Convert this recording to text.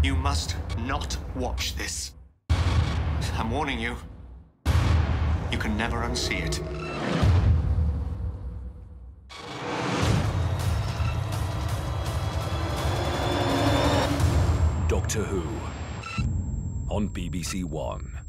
You must not watch this. I'm warning you. You can never unsee it. Doctor Who on BBC One.